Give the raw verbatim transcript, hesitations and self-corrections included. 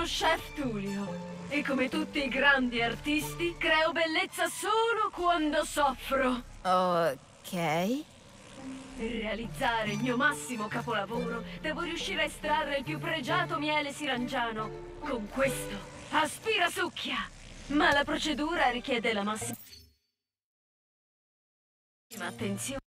chef Tullio e come tutti i grandi artisti creo bellezza solo quando soffro. Ok. Per realizzare il mio massimo capolavoro devo riuscire a estrarre il più pregiato miele sirangiano. Con questo aspira succhia! Ma la procedura richiede la massima attenzione.